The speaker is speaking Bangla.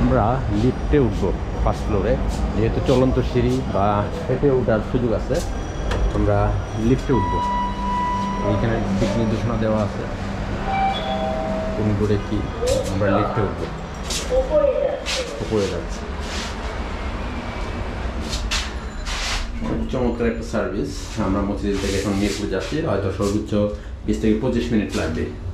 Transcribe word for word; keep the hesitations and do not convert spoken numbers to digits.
আমরা লিফটে উঠবো ফার্স্ট ফ্লোরে, যেহেতু চলন্ত সিঁড়ি বা হেঁটে ওঠার সুযোগ আছে, আমরা লিফটে উঠবো। এইখানে দিক নির্দেশনা দেওয়া আছে কোন করে কি, আমরা লিফটে উঠবো, উপরে যাচ্ছি। চমৎকার একটা সার্ভিস। আমরা মসজিদ থেকে এখন মিরপুর যাচ্ছি, হয়তো সর্বোচ্চ বিশ থেকে পঁচিশ মিনিট লাগবে